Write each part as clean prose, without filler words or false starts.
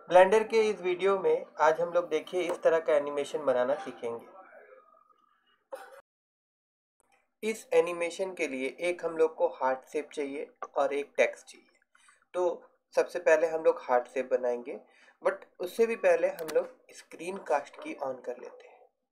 Blender के इस video में आज हम लोग देखिए इस तरह का एनिमेशन बनाना सीखेंगे। इस एनिमेशन के लिए एक हम लोग को हार्ट शेप चाहिए और एक टेक्स्ट चाहिए। तो सबसे पहले हम लोग हार्ट शेप बनाएंगे, बट उससे भी पहले हम लोग स्क्रीन कास्ट की ऑन कर लेते हैं।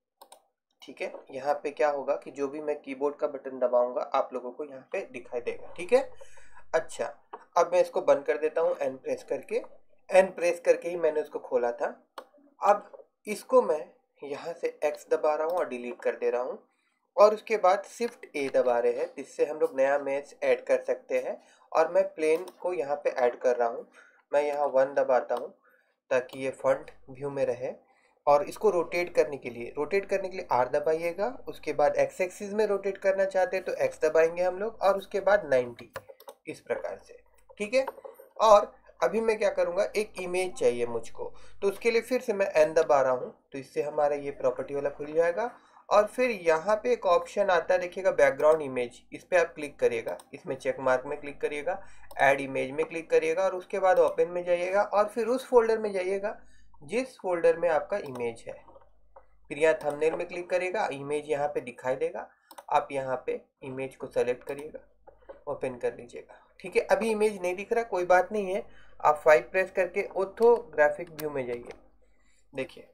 ठीक है, यहाँ पे क्या होगा कि जो भी मैं कीबोर्ड का बटन दबाऊंगा आप लोगों को यहाँ पे दिखाई देगा। ठीक है, अच्छा, अब मैं इसको बंद कर देता हूँ एन प्रेस करके। एन प्रेस करके ही मैंने उसको खोला था। अब इसको मैं यहाँ से एक्स दबा रहा हूँ और डिलीट कर दे रहा हूँ, और उसके बाद शिफ्ट ए दबा रहे हैं, जिससे हम लोग नया मैच ऐड कर सकते हैं। और मैं प्लेन को यहाँ पे ऐड कर रहा हूँ। मैं यहाँ 1 दबाता हूँ ताकि ये फ्रंट व्यू में रहे। और इसको रोटेट करने के लिए आर दबाइएगा। उसके बाद एक्स एक्सिस में रोटेट करना चाहते हैं तो एक्स दबाएंगे हम लोग, और उसके बाद 90, इस प्रकार से। ठीक है, और अभी मैं क्या करूँगा, एक इमेज चाहिए मुझको, तो उसके लिए फिर से मैं एन दबा रहा हूँ, तो इससे हमारा ये प्रॉपर्टी वाला खुल जाएगा। और फिर यहाँ पे एक ऑप्शन आता है, देखिएगा, बैकग्राउंड इमेज। इस पर आप क्लिक करिएगा, इसमें चेक मार्क में क्लिक करिएगा, ऐड इमेज में क्लिक करिएगा, और उसके बाद ओपन में जाइएगा, और फिर उस फोल्डर में जाइएगा जिस फोल्डर में आपका इमेज है। फिर यहाँ थंबनेल में क्लिक करिएगा, इमेज यहाँ पे दिखाई देगा। आप यहाँ पे इमेज को सेलेक्ट करिएगा, ओपन कर लीजिएगा। ठीक है, अभी इमेज नहीं दिख रहा, कोई बात नहीं है। आप 5 प्रेस करके ऑर्थोग्राफिक व्यू में जाइए, देखिए,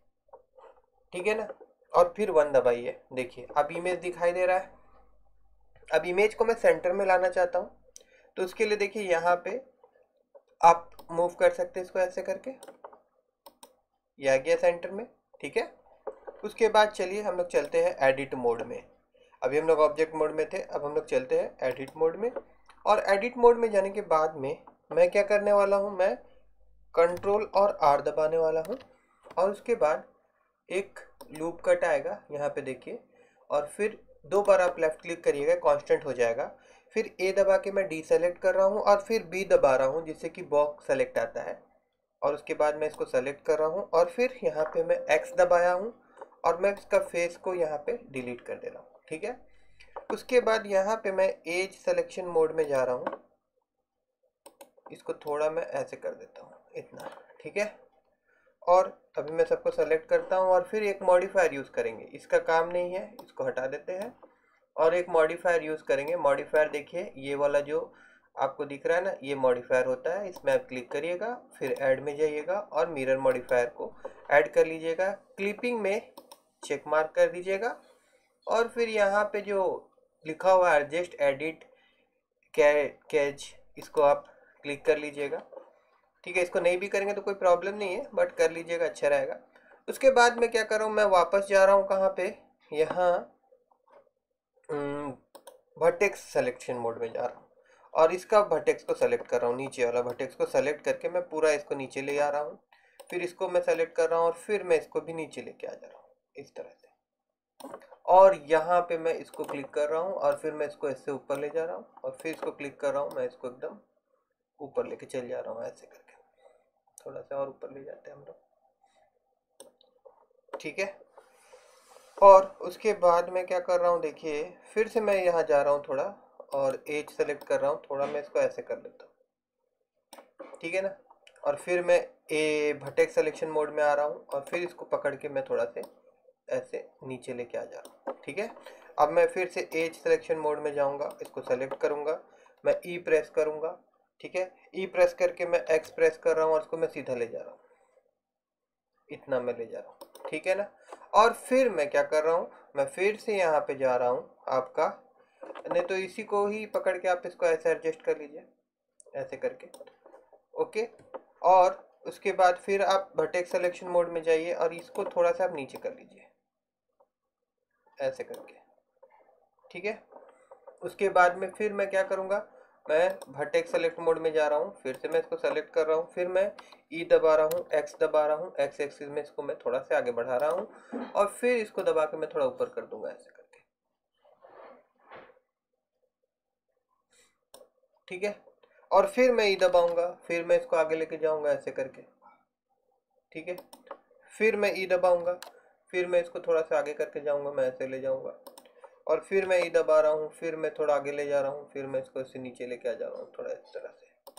ठीक है ना, और फिर 1 दबाइए। देखिए अब इमेज दिखाई दे रहा है। अब इमेज को मैं सेंटर में लाना चाहता हूँ, तो उसके लिए देखिए यहाँ पे आप मूव कर सकते हैं इसको ऐसे करके, ये आ गया सेंटर में। ठीक है, उसके बाद चलिए हम लोग चलते हैं एडिट मोड में। अभी हम लोग ऑब्जेक्ट मोड में थे, अब हम लोग चलते हैं एडिट मोड में। और एडिट मोड में जाने के बाद में मैं क्या करने वाला हूँ, मैं कंट्रोल और आर दबाने वाला हूँ, और उसके बाद एक लूप कट आएगा यहाँ पे देखिए, और फिर 2 बार आप लेफ्ट क्लिक करिएगा, कांस्टेंट हो जाएगा। फिर ए दबा के मैं डी सेलेक्ट कर रहा हूँ, और फिर बी दबा रहा हूँ जिससे कि बॉक्स सेलेक्ट आता है। और उसके बाद मैं इसको सेलेक्ट कर रहा हूँ, और फिर यहाँ पे मैं एक्स दबाया हूँ, और मैं इसका फेस को यहाँ पे डिलीट कर दे रहा हूँ। ठीक है, उसके बाद यहाँ पे मैं एज सिलेक्शन मोड में जा रहा हूँ, इसको थोड़ा मैं ऐसे कर देता हूँ, इतना। ठीक है, और अभी मैं सबको सेलेक्ट करता हूँ, और फिर एक मॉडिफायर यूज़ करेंगे, इसका काम नहीं है, इसको हटा देते हैं। और एक मॉडिफायर यूज़ करेंगे। मॉडिफायर देखिए, ये वाला जो आपको दिख रहा है ना, ये मॉडिफायर होता है। इसमें आप क्लिक करिएगा, फिर ऐड में जाइएगा, और मिरर मॉडिफायर को ऐड कर लीजिएगा। क्लिपिंग में चेक मार्क कर दीजिएगा, और फिर यहाँ पे जो लिखा हुआ है एडजस्ट एडिट कैच, इसको आप क्लिक कर लीजिएगा। ठीक है, इसको नहीं भी करेंगे तो कोई प्रॉब्लम नहीं है, बट कर लीजिएगा, अच्छा रहेगा। उसके बाद मैं क्या कर रहा हूँ, मैं वापस जा रहा हूँ कहाँ पे, यहाँ वर्टेक्स सिलेक्शन मोड में जा रहा हूँ, और इसका वर्टेक्स को सेलेक्ट कर रहा हूँ, नीचे वाला वर्टेक्स को सेलेक्ट करके मैं पूरा इसको नीचे ले आ रहा हूँ। फिर इसको मैं सेलेक्ट कर रहा हूँ, और फिर मैं इसको भी नीचे लेके आ जा रहा हूँ, इस तरह से। और यहाँ पे मैं इसको क्लिक कर रहा हूँ, और फिर मैं इसको ऐसे ऊपर ले जा रहा हूँ, और फिर इसको क्लिक कर रहा हूँ, मैं इसको एकदम ऊपर लेके चल जा रहा हूँ, ऐसे करके। थोड़ा सा और ऊपर ले जाते हैं हम लोग। ठीक है, और उसके बाद मैं क्या कर रहा हूँ, देखिए, फिर से मैं यहाँ जा रहा हूँ थोड़ा, और एज सेलेक्ट कर रहा हूँ थोड़ा, मैं इसको ऐसे कर लेता हूँ। ठीक है ना, और फिर मैं ए वर्टेक्स सिलेक्शन मोड में आ रहा हूँ, और फिर इसको पकड़ के मैं थोड़ा से ऐसे नीचे लेके आ जा रहा हूँ। ठीक है, अब मैं फिर से एज सिलेक्शन मोड में जाऊँगा, इसको सेलेक्ट करूँगा, मैं ई प्रेस करूँगा। ठीक है, ई प्रेस करके मैं एक्स प्रेस कर रहा हूँ, और इसको मैं सीधा ले जा रहा हूँ, इतना मैं ले जा रहा हूँ। ठीक है ना, और फिर मैं क्या कर रहा हूँ, मैं फिर से यहाँ पे जा रहा हूँ आपका, नहीं तो इसी को ही पकड़ के आप इसको ऐसे एडजस्ट कर लीजिए, ऐसे करके। ओके, और उसके बाद फिर आप वर्टेक्स सिलेक्शन मोड में जाइए, और इसको थोड़ा सा आप नीचे कर लीजिए, ऐसे करके। ठीक है, उसके बाद में फिर मैं क्या करूँगा, मैं वर्टेक्स सेलेक्ट मोड में जा रहा हूँ, फिर से मैं इसको सेलेक्ट कर रहा हूँ, फिर मैं ई दबा रहा हूँ, एक्स दबा रहा हूँ, एक्स एक्सिस में इसको मैं थोड़ा सा आगे बढ़ा रहा हूँ, और फिर इसको दबा के मैं थोड़ा ऊपर कर दूंगा, ऐसे करके। ठीक है, और फिर मैं ई दबाऊंगा, फिर मैं इसको आगे लेके जाऊंगा, ऐसे करके। ठीक है, फिर मैं ई दबाऊंगा, फिर मैं इसको थोड़ा सा आगे करके जाऊंगा, मैं ऐसे ले जाऊंगा, और फिर मैं ई दबा रहा हूँ, फिर मैं थोड़ा आगे ले जा रहा हूँ, फिर मैं इसको ऐसे नीचे लेके आ जा रहा हूँ, थोड़ा इस तरह से।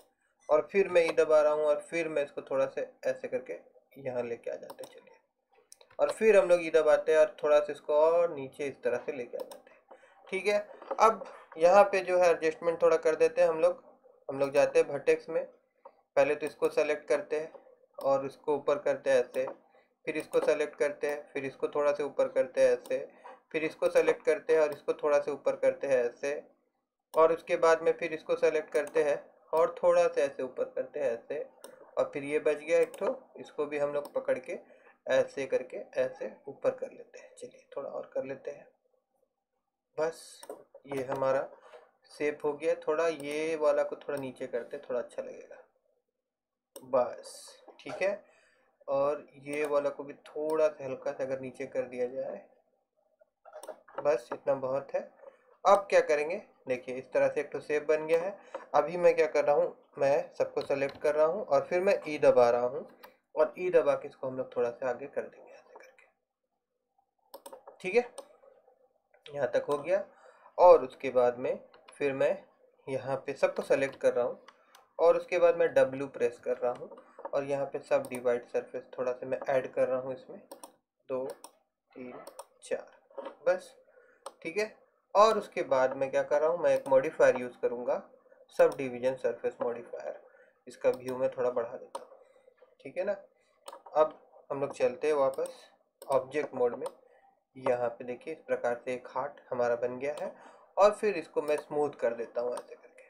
और फिर मैं ई दबा रहा हूँ और फिर मैं इसको थोड़ा सा ऐसे करके यहाँ लेके आ जाते हैं। चलिए, और फिर हम लोग ई दबाते हैं और थोड़ा सा इसको और नीचे इस तरह से लेके आ जाते हैं। ठीक है, अब यहाँ पे जो है एडजस्टमेंट थोड़ा कर देते हैं हम लोग जाते हैं वर्टेक्स में। पहले तो इसको सेलेक्ट करते हैं और इसको ऊपर करते हैं ऐसे, फिर इसको सेलेक्ट करते हैं, फिर इसको थोड़ा से ऊपर करते हैं ऐसे, फिर इसको सेलेक्ट करते हैं और इसको थोड़ा से ऊपर करते हैं ऐसे, और उसके बाद में फिर इसको सेलेक्ट करते हैं और थोड़ा सा ऐसे ऊपर करते हैं ऐसे, और फिर ये बच गया एक तो, इसको भी हम लोग पकड़ के ऐसे करके ऐसे ऊपर कर लेते हैं। चलिए थोड़ा और कर लेते हैं, बस ये हमारा शेप हो गया। थोड़ा ये वाला को थोड़ा नीचे करते हैं, थोड़ा अच्छा लगेगा, बस ठीक है। और ये वाला को भी थोड़ा सा हल्का सा अगर नीचे कर दिया जाए, बस इतना बहुत है। अब क्या करेंगे, देखिए इस तरह से एक तो शेप बन गया है। अभी मैं क्या कर रहा हूँ, मैं सबको सेलेक्ट कर रहा हूँ और फिर मैं ई दबा रहा हूँ, और ई दबा के इसको हम लोग थोड़ा सा आगे कर देंगे ऐसे करके। ठीक है, यहाँ तक हो गया। और उसके बाद में फिर मैं यहाँ पे सबको सेलेक्ट कर रहा हूँ और उसके बाद मैं W प्रेस कर रहा हूँ और यहाँ पे सब डिवाइड सरफेस थोड़ा सा मैं ऐड कर रहा हूँ इसमें, 2 3 4, बस ठीक है। और उसके बाद मैं क्या कर रहा हूँ, मैं एक मॉडिफायर यूज़ करूँगा, सब डिवीजन सरफेस मॉडिफायर। इसका व्यू मैं थोड़ा बढ़ा देता हूँ, ठीक है ना। अब हम लोग चलते हैं वापस ऑब्जेक्ट मोड में। यहाँ पे देखिए इस प्रकार से एक हार्ट हमारा बन गया है, और फिर इसको मैं स्मूथ कर देता हूँ ऐसे करके।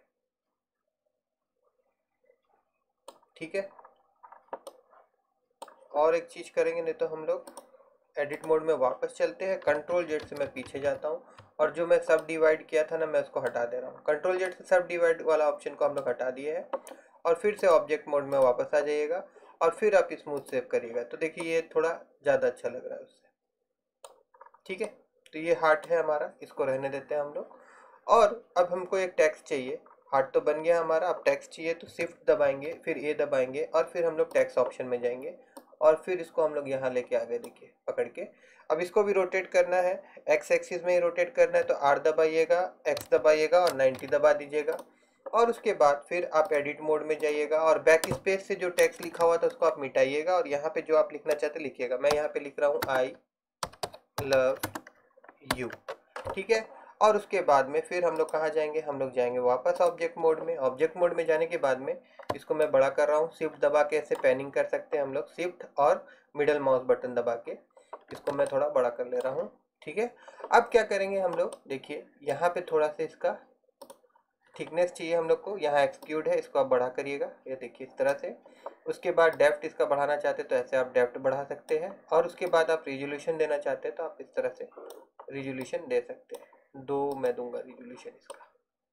ठीक है, और एक चीज़ करेंगे, नहीं तो हम लोग एडिट मोड में वापस चलते हैं। कंट्रोल जेड से मैं पीछे जाता हूँ और जो मैं सब डिवाइड किया था ना, मैं उसको हटा दे रहा हूँ। कंट्रोल जेड से सब डिवाइड वाला ऑप्शन को हम लोग हटा दिए है, और फिर से ऑब्जेक्ट मोड में वापस आ जाइएगा और फिर आप स्मूथ सेव करिएगा। तो देखिए ये थोड़ा ज़्यादा अच्छा लग रहा है उससे। ठीक है, तो ये हार्ट है हमारा, इसको रहने देते हैं हम लोग। और अब हमको एक टेक्स्ट चाहिए। हार्ट तो बन गया हमारा, अब टेक्स्ट चाहिए तो शिफ्ट दबाएंगे, फिर ए दबाएंगे और फिर हम लोग टेक्स्ट ऑप्शन में जाएंगे और फिर इसको हम लोग यहाँ लेके आ गए, देखिए पकड़ के। अब इसको भी रोटेट करना है, एक्स एक्सिस में ही रोटेट करना है, तो आर दबाइएगा, एक्स दबाइएगा और 90 दबा दीजिएगा। और उसके बाद फिर आप एडिट मोड में जाइएगा और बैक स्पेस से जो टेक्स्ट लिखा हुआ था उसको आप मिटाइएगा और यहाँ पे जो आप लिखना चाहते लिखिएगा। मैं यहाँ पे लिख रहा हूँ आई लव यू। ठीक है, और उसके बाद में फिर हम लोग कहाँ जाएंगे, हम लोग जाएंगे वापस ऑब्जेक्ट मोड में। ऑब्जेक्ट मोड में जाने के बाद में इसको मैं बड़ा कर रहा हूँ, शिफ्ट दबा के ऐसे पैनिंग कर सकते हैं हम लोग, शिफ्ट और मिडल माउस बटन दबा के इसको मैं थोड़ा बड़ा कर ले रहा हूँ। ठीक है, अब क्या करेंगे हम लोग, देखिए यहाँ पे थोड़ा सा इसका थिकनेस चाहिए हम लोग को, यहाँ एक्सक्यूड है, इसको आप बढ़ा करिएगा, ये देखिए इस तरह से। उसके बाद डेप्थ इसका बढ़ाना चाहते तो ऐसे आप डेप्थ बढ़ा सकते हैं, और उसके बाद आप रिजोल्यूशन देना चाहते हैं तो आप इस तरह से रिजोल्यूशन दे सकते हैं। 2 मैं दूंगा रिजोल्यूशन इसका।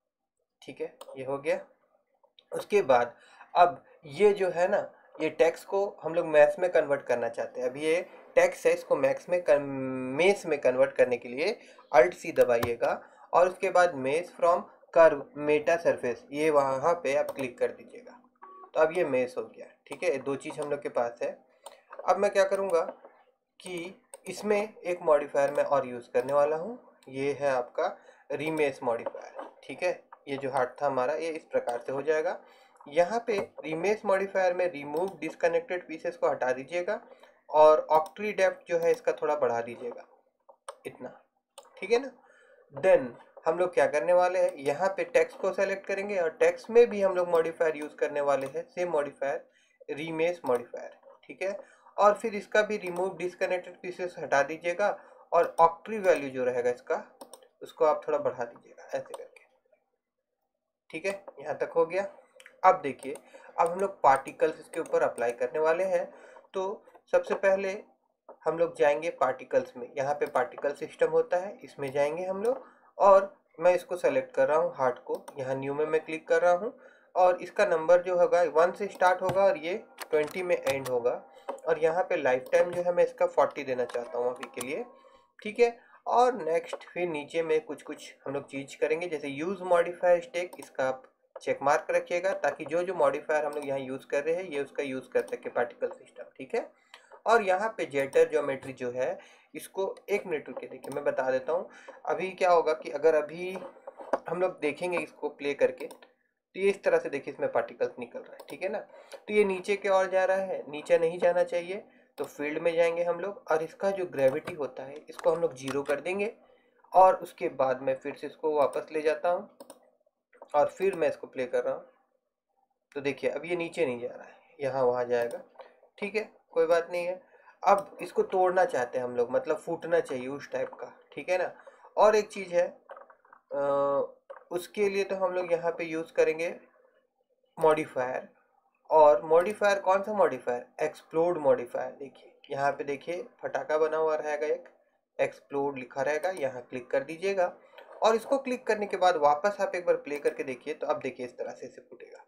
ठीक है, ये हो गया। उसके बाद अब ये जो है ना, ये टेक्स्ट को हम लोग मैथ्स में कन्वर्ट करना चाहते हैं। अब ये टेक्स्ट है, इसको मैक्स में मेस में कन्वर्ट करने के लिए अल्ट सी दबाइएगा और उसके बाद mesh from curve meta surface, ये वहाँ पे आप क्लिक कर दीजिएगा। तो अब ये मेस हो गया। ठीक है, दो चीज़ हम लोग के पास है। अब मैं क्या करूँगा कि इसमें एक मॉडिफायर मैं और यूज़ करने वाला हूँ, ये है आपका रीमेस मॉडिफायर। ठीक है, ये जो हार्ट था हमारा, ये इस प्रकार से हो जाएगा। यहाँ पे रीमेस मॉडिफायर में रिमूव डिस्कनेक्टेड पीसेस को हटा दीजिएगा और ऑक्ट्री डेप्थ जो है इसका थोड़ा बढ़ा दीजिएगा, इतना। ठीक है ना। देन हम लोग क्या करने वाले हैं, यहाँ पे टेक्स्ट को सेलेक्ट करेंगे और टेक्स्ट में भी हम लोग मॉडिफायर यूज़ करने वाले हैं, सेम मॉडिफायर रीमेस मॉडिफायर। ठीक है, और फिर इसका भी रिमूव डिस्कनेक्टेड पीसेस हटा दीजिएगा और ऑक्ट्री वैल्यू जो रहेगा इसका, उसको आप थोड़ा बढ़ा दीजिएगा ऐसे करके। ठीक है, यहाँ तक हो गया। अब देखिए, अब हम लोग पार्टिकल्स इसके ऊपर अप्लाई करने वाले हैं। तो सबसे पहले हम लोग जाएंगे पार्टिकल्स में, यहाँ पे पार्टिकल सिस्टम होता है, इसमें जाएंगे हम लोग और मैं इसको सेलेक्ट कर रहा हूँ हार्ट को, यहाँ न्यू में मैं क्लिक कर रहा हूँ और इसका नंबर जो होगा 1 से स्टार्ट होगा और ये 20 में एंड होगा। और यहाँ पे लाइफ टाइम जो है मैं इसका 40 देना चाहता हूँ अभी के लिए। ठीक है, और नेक्स्ट फिर नीचे में कुछ कुछ हम लोग चीज करेंगे, जैसे यूज मॉडिफायर स्टेक, इसका आप चेक मार्क रखिएगा ताकि जो जो मॉडिफायर हम लोग यहाँ यूज कर रहे हैं ये उसका यूज कर सके पार्टिकल सिस्टम। ठीक है, और यहाँ पे जेटर ज्योमेट्री जो है इसको 1 मिनट रुके, देखिए मैं बता देता हूँ। अभी क्या होगा कि अगर अभी हम लोग देखेंगे इसको प्ले करके, तो तो ये इस तरह से देखिए इसमें पार्टिकल्स निकल रहा है, ठीक है ना। तो ये नीचे की ओर जा रहा है, नीचे नहीं जाना चाहिए, तो फील्ड में जाएंगे हम लोग और इसका जो ग्रेविटी होता है इसको हम लोग 0 कर देंगे और उसके बाद मैं फिर से इसको वापस ले जाता हूँ और फिर मैं इसको प्ले कर रहा हूँ। तो देखिए अब ये नीचे नहीं जा रहा है, यहाँ वहाँ जाएगा, ठीक है, कोई बात नहीं है। अब इसको तोड़ना चाहते हैं हम लोग, मतलब फूटना चाहिए उस टाइप का, ठीक है ना। और एक चीज़ है, उसके लिए तो हम लोग यहाँ पे यूज़ करेंगे मॉडिफायर। और मॉडिफायर कौन सा मॉडिफायर? Explode modifier. देखिए यहाँ पे देखिए फटाका बना हुआ रहेगा, एक एक्सप्लोड लिखा रहेगा, यहाँ क्लिक कर दीजिएगा और इसको क्लिक करने के बाद वापस आप एक बार प्ले करके देखिए, तो अब देखिए इस तरह से इसे फूटेगा,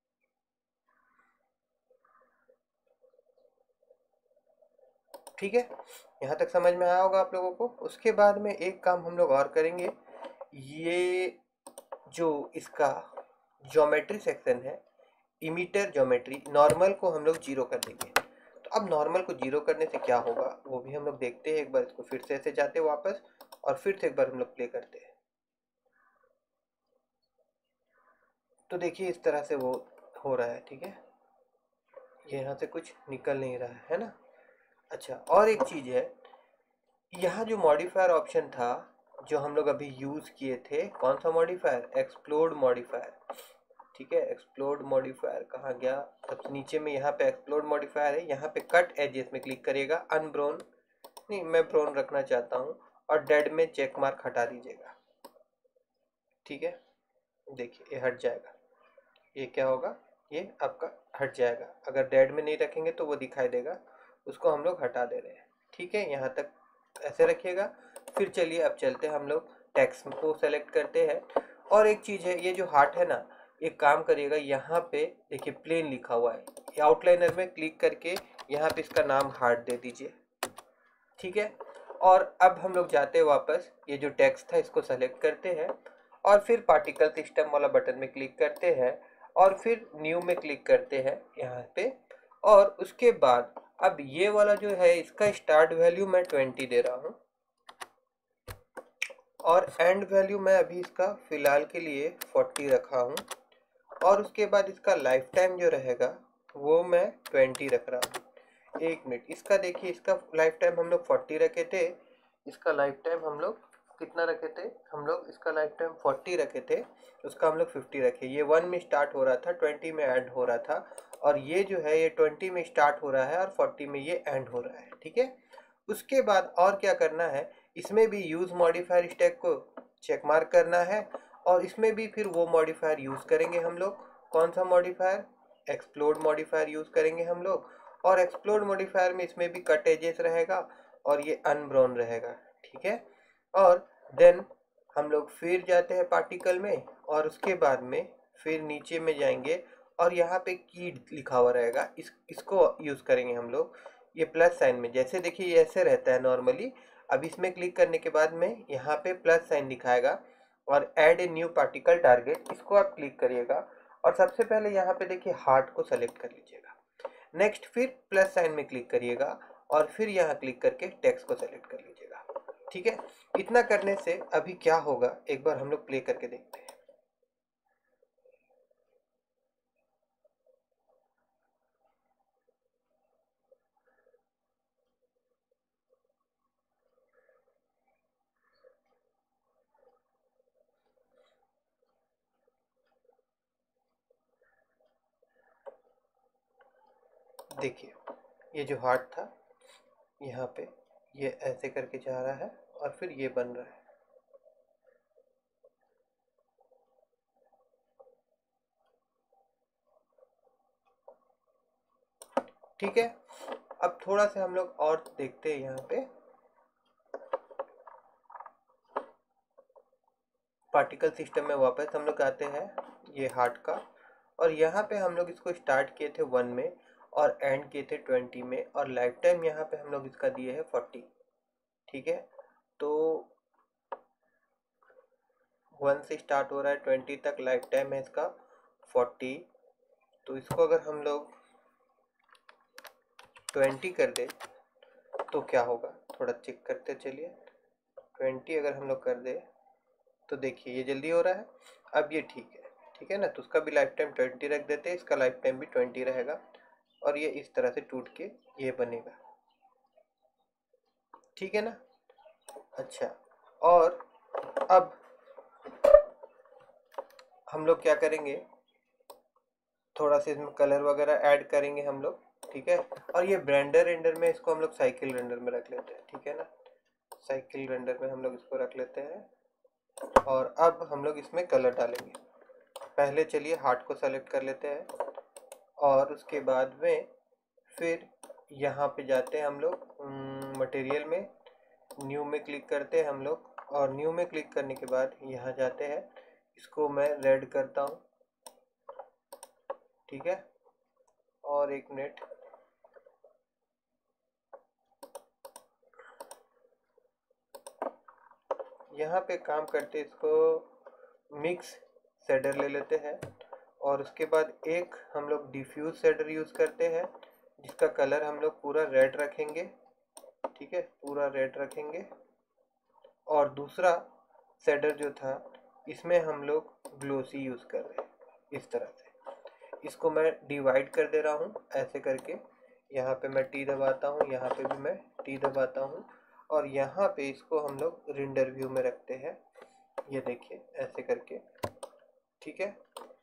ठीक है। यहाँ तक समझ में आया होगा आप लोगों को। उसके बाद में एक काम हम लोग और करेंगे, ये जो इसका ज्योमेट्री सेक्शन है, इमीटर ज्योमेट्री, नॉर्मल को हम लोग 0 कर देंगे। तो अब नॉर्मल को 0 करने से क्या होगा वो भी हम लोग देखते हैं। एक बार इसको फिर से ऐसे जाते हैं वापस और फिर से एक बार हम लोग प्ले करते हैं। तो देखिए इस तरह से वो हो रहा है, ठीक है। ये यहाँ से कुछ निकल नहीं रहा है ना। अच्छा, और एक चीज़ है, यहाँ जो मॉडिफायर ऑप्शन था जो हम लोग अभी यूज़ किए थे, कौन सा मॉडिफायर? एक्सप्लोड मॉडिफायर, ठीक है। एक्सप्लोड मॉडिफायर कहाँ गया? सबसे नीचे में यहाँ पे एक्सप्लोड मॉडिफायर है, यहाँ पे कट एजेस में क्लिक करिएगा, अनब्रोन नहीं, मैं ब्राउन रखना चाहता हूँ, और डेड में चेक मार्क हटा दीजिएगा, ठीक है। देखिए ये हट जाएगा, ये क्या होगा, ये आपका हट जाएगा। अगर डेड में नहीं रखेंगे तो वो दिखाई देगा, उसको हम लोग हटा दे रहे हैं, ठीक है। यहाँ तक ऐसे रखिएगा। फिर चलिए अब चलते हैं हम लोग टेक्स्ट को सेलेक्ट करते हैं। और एक चीज़ है, ये जो हार्ट है ना, एक काम करिएगा, यहाँ पे देखिए प्लेन लिखा हुआ है, ये आउटलाइनर में क्लिक करके यहाँ पे इसका नाम हार्ट दे दीजिए, ठीक है। और अब हम लोग जाते हैं वापस, ये जो टेक्स्ट था इसको सेलेक्ट करते हैं और फिर पार्टिकल सिस्टम वाला बटन में क्लिक करते हैं और फिर न्यू में क्लिक करते हैं यहाँ पे। और उसके बाद अब ये वाला जो है इसका स्टार्ट वैल्यू मैं 20 दे रहा हूँ और एंड वैल्यू मैं अभी इसका फ़िलहाल के लिए 40 रखा हूँ। और उसके बाद इसका लाइफ टाइम जो रहेगा वो मैं 20 रख रहा हूँ। एक मिनट, इसका देखिए, इसका लाइफ टाइम हम लोग 40 रखे थे, इसका लाइफ टाइम हम लोग कितना रखे थे? हम लोग इसका लाइफ टाइम 40 रखे थे, उसका हम लोग 50 रखे। ये 1 में स्टार्ट हो रहा था, 20 में ऐड हो रहा था, और ये जो है ये 20 में स्टार्ट हो रहा है और 40 में ये एंड हो रहा है, ठीक है। उसके बाद और क्या करना है, इसमें भी यूज़ मॉडिफायर स्टैक को चेक मार्क करना है और इसमें भी फिर वो मॉडिफायर यूज़ करेंगे हम लोग। कौन सा मॉडिफायर? एक्सप्लोड मॉडिफायर यूज़ करेंगे हम लोग। और एक्सप्लोड मॉडिफायर में इसमें भी कट एजेस रहेगा और ये अनब्राउन रहेगा, ठीक है। और देन हम लोग फिर जाते हैं पार्टिकल में और उसके बाद में फिर नीचे में जाएंगे और यहाँ पे की लिखा हुआ रहेगा, इसको यूज़ करेंगे हम लोग। ये प्लस साइन में, जैसे देखिए ये ऐसे रहता है नॉर्मली, अब इसमें क्लिक करने के बाद में यहाँ पे प्लस साइन दिखाएगा और add a new particle target, इसको आप क्लिक करिएगा और सबसे पहले यहाँ पे देखिए हार्ट को सेलेक्ट कर लीजिएगा। नेक्स्ट फिर प्लस साइन में क्लिक करिएगा और फिर यहाँ क्लिक करके टेक्स्ट को सेलेक्ट कर लीजिएगा, ठीक है। इतना करने से अभी क्या होगा एक बार हम लोग प्ले करके देखते हैं। देखिए ये जो हार्ट था यहाँ पे ये ऐसे करके जा रहा है और फिर ये बन रहा है, ठीक है। अब थोड़ा सा हम लोग और देखते हैं, यहाँ पे पार्टिकल सिस्टम में वापस हम लोग आते हैं, ये हार्ट का, और यहाँ पे हम लोग इसको स्टार्ट किए थे 1 में और एंड किए थे 20 में और लाइफ टाइम यहाँ पे हम लोग इसका दिए है 40, ठीक है। तो 1 से स्टार्ट हो रहा है 20 तक, लाइफ टाइम है इसका 40। तो इसको अगर हम लोग 20 कर दे तो क्या होगा, थोड़ा चेक करते चलिए। 20 अगर हम लोग कर दे तो देखिए ये जल्दी हो रहा है, अब ये ठीक है। ठीक है ना। तो उसका भी लाइफ टाइम 20 रख देते हैं, इसका लाइफ टाइम भी 20 रहेगा और ये इस तरह से टूट के ये बनेगा, ठीक है ना। अच्छा, और अब हम लोग क्या करेंगे, थोड़ा सा इसमें कलर वगैरह ऐड करेंगे हम लोग, ठीक है। और ये ब्लेंडर रेंडर में इसको हम लोग साइकिल रेंडर में रख लेते हैं, ठीक है ना। साइकिल रेंडर में हम लोग इसको रख लेते हैं और अब हम लोग इसमें कलर डालेंगे। पहले चलिए हार्ट को सेलेक्ट कर लेते हैं और उसके बाद में फिर यहाँ पे जाते हैं हम लोग मटेरियल में, न्यू में क्लिक करते हैं हम लोग और न्यू में क्लिक करने के बाद यहाँ जाते हैं, इसको मैं रेड करता हूँ, ठीक है। और एक मिनट, यहाँ पे काम करते इसको मिक्स शेडर ले लेते हैं और उसके बाद एक हम लोग डिफ्यूज शेडर यूज़ करते हैं जिसका कलर हम लोग पूरा रेड रखेंगे, ठीक है, पूरा रेड रखेंगे। और दूसरा शेडर जो था इसमें हम लोग ग्लोसी यूज़ कर रहे हैं इस तरह से। इसको मैं डिवाइड कर दे रहा हूँ ऐसे करके, यहाँ पे मैं टी दबाता हूँ, यहाँ पे भी मैं टी दबाता हूँ और यहाँ पे इसको हम लोग रेंडर व्यू में रखते हैं, ये देखिए ऐसे करके, ठीक है।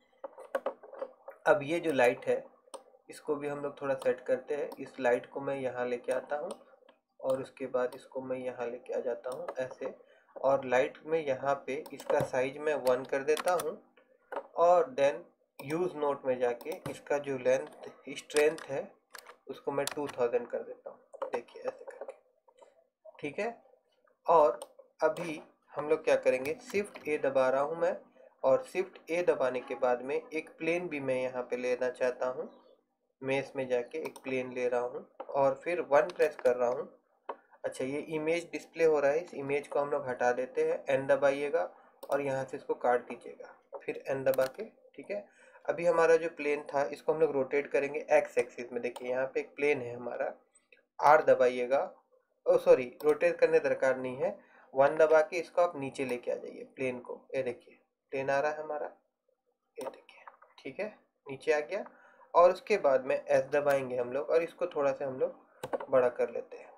अब ये जो लाइट है इसको भी हम लोग थोड़ा सेट करते हैं। इस लाइट को मैं यहाँ लेके आता हूँ और उसके बाद इसको मैं यहाँ लेके आ जाता हूँ ऐसे, और लाइट में यहाँ पे इसका साइज मैं 1 कर देता हूँ और देन यूज़ नोट में जाके इसका जो लेंथ स्ट्रेंथ है उसको मैं 2000 कर देता हूँ, देखिए ऐसे करके, ठीक है। और अभी हम लोग क्या करेंगे, शिफ्ट ए दबा रहा हूँ मैं और शिफ्ट ए दबाने के बाद में एक प्लेन भी मैं यहाँ पे लेना चाहता हूँ, मेश में जाके एक प्लेन ले रहा हूँ और फिर 1 प्रेस कर रहा हूँ। अच्छा, ये इमेज डिस्प्ले हो रहा है, इस इमेज को हम लोग हटा देते हैं, एन दबाइएगा और यहाँ से इसको काट दीजिएगा, फिर एन दबा के, ठीक है। अभी हमारा जो प्लेन था इसको हम लोग रोटेट करेंगे एक्स एक्सिस में, देखिए यहाँ पे एक प्लेन है हमारा, आर दबाइएगा, ओ सॉरी रोटेट करने दरकार नहीं है, 1 दबा के इसको आप नीचे लेके आ जाइए प्लेन को, ये देखिए प्लेन आ रहा है हमारा, ये देखिए, ठीक है, नीचे आ गया। और उसके बाद में एस दबाएंगे हम लोग और इसको थोड़ा सा हम लोग बड़ा कर लेते हैं,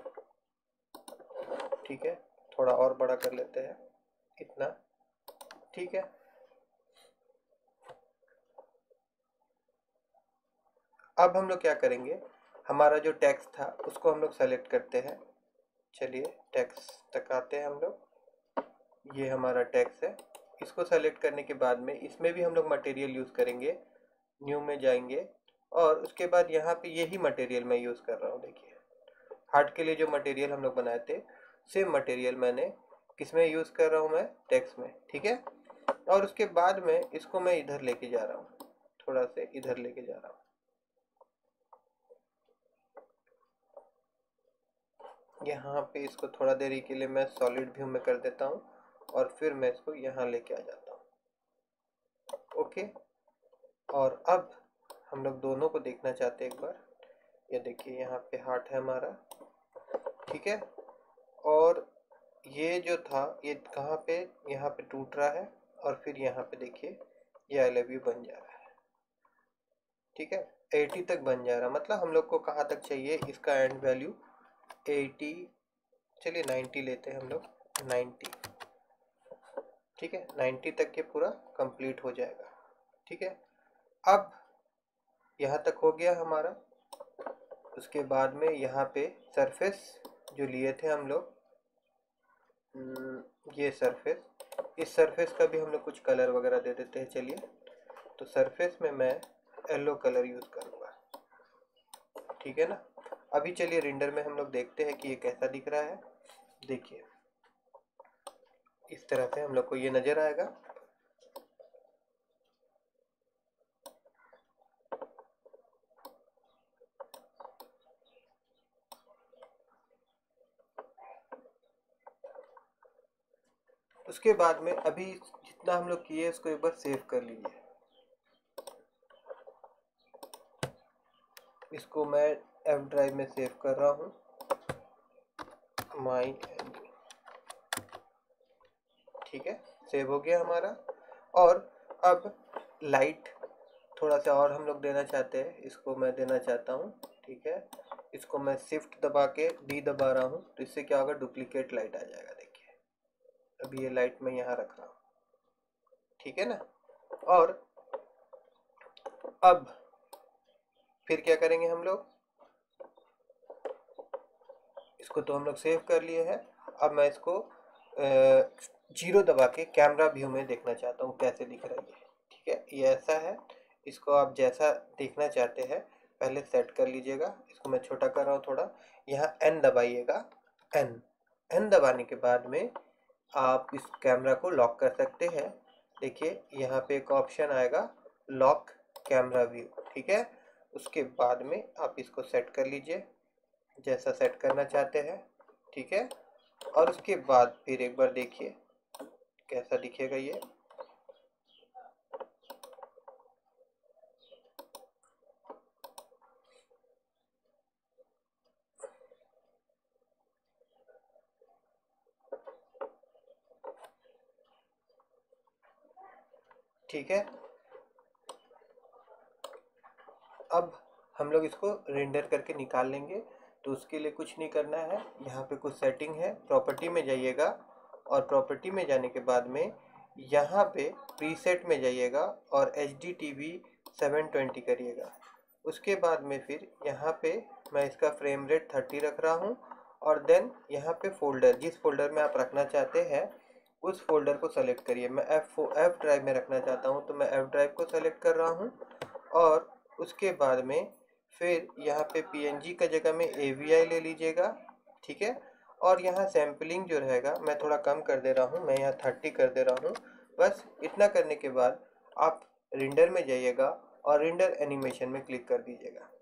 ठीक है, थोड़ा और बड़ा कर लेते हैं, इतना, ठीक है। अब हम लोग क्या करेंगे, हमारा जो टेक्स्ट था उसको हम लोग सेलेक्ट करते हैं, चलिए टेक्स्ट तक आते हैं हम लोग, ये हमारा टेक्स्ट है। इसको सेलेक्ट करने के बाद में इसमें भी हम लोग मटेरियल यूज़ करेंगे, न्यू में जाएंगे और उसके बाद यहाँ पे यही मटेरियल मैं यूज़ कर रहा हूँ, देखिए हार्ट के लिए जो मटेरियल हम लोग बनाए थे सेम मटेरियल मैंने किसमें यूज़ कर रहा हूँ, मैं टेक्स्ट में, ठीक है। और उसके बाद में इसको मैं इधर लेके जा रहा हूँ, थोड़ा से इधर लेके जा रहा हूँ, यहाँ पे इसको थोड़ा देरी के लिए मैं सॉलिड व्यू में कर देता हूँ और फिर मैं इसको यहाँ लेके आ जाता हूँ, ओके। और अब हम लोग दोनों को देखना चाहते हैं एक बार, ये देखिए यहाँ पे हार्ट है हमारा, ठीक है। और ये जो था ये कहाँ पे, यहाँ पे टूट रहा है और फिर यहाँ पे देखिए ये आई लव यू बन जा रहा है, ठीक है, 80 तक बन जा रहा है, मतलब हम लोग को कहाँ तक चाहिए, इसका एंड वैल्यू 80, चलिए 90 लेते हैं हम लोग, 90, ठीक है, 90 तक ये पूरा कंप्लीट हो जाएगा, ठीक है। अब यहाँ तक हो गया हमारा। उसके बाद में यहाँ पे सरफेस जो लिए थे हम लोग, ये सरफेस, इस सरफेस का भी हम लोग कुछ कलर वगैरह दे देते हैं, चलिए। तो सरफेस में मैं येलो कलर यूज़ करूँगा, ठीक है ना। अभी चलिए रेंडर में हम लोग देखते हैं कि ये कैसा दिख रहा है, देखिए इस तरह से हम लोग को ये नज़र आएगा। उसके बाद में अभी जितना हम लोग किए इसको एक बार सेव कर लीजिए, इसको मैं एफ ड्राइव में सेव कर रहा हूँ, माई, ठीक है, सेव हो गया हमारा। और अब लाइट थोड़ा सा और हम लोग देना चाहते हैं, इसको मैं देना चाहता हूँ। ठीक है, इसको मैं शिफ्ट दबा के डी दबा रहा हूँ, तो इससे क्या होगा, डुप्लीकेट लाइट आ जाएगा। देखिए अभी ये लाइट मैं यहाँ रख रहा हूँ, ठीक है ना। और अब फिर क्या करेंगे हम लोग, इसको तो हम लोग सेव कर लिए हैं। अब मैं इसको 0 दबा के कैमरा व्यू में देखना चाहता हूँ कैसे दिख रहा है ये। ठीक है, ये ऐसा है। इसको आप जैसा देखना चाहते हैं पहले सेट कर लीजिएगा। इसको मैं छोटा कर रहा हूँ थोड़ा, यहाँ एन दबाइएगा। एन दबाने के बाद में आप इस कैमरा को लॉक कर सकते हैं। देखिए यहाँ पे एक ऑप्शन आएगा, लॉक कैमरा व्यू। ठीक है, उसके बाद में आप इसको सेट कर लीजिए जैसा सेट करना चाहते हैं। ठीक है, और उसके बाद फिर एक बार देखिए कैसा दिखेगा ये। ठीक है, अब हम लोग इसको रेंडर करके निकाल लेंगे। तो उसके लिए कुछ नहीं करना है, यहाँ पे कुछ सेटिंग है, प्रॉपर्टी में जाइएगा और प्रॉपर्टी में जाने के बाद में यहाँ पे प्रीसेट में जाइएगा और HDTV 720 करिएगा। उसके बाद में फिर यहाँ पे मैं इसका फ्रेम रेट 30 रख रहा हूँ। और देन यहाँ पे फोल्डर, जिस फोल्डर में आप रखना चाहते हैं उस फोल्डर को सेलेक्ट करिए। मैं F ड्राइव में रखना चाहता हूँ तो मैं F ड्राइव को सेलेक्ट कर रहा हूँ। और उसके बाद में फिर यहाँ पे PNG का जगह में AVI ले लीजिएगा। ठीक है, और यहाँ सैम्पलिंग जो रहेगा मैं थोड़ा कम कर दे रहा हूँ, मैं यहाँ 30 कर दे रहा हूँ। बस इतना करने के बाद आप रेंडर में जाइएगा और रेंडर एनिमेशन में क्लिक कर दीजिएगा।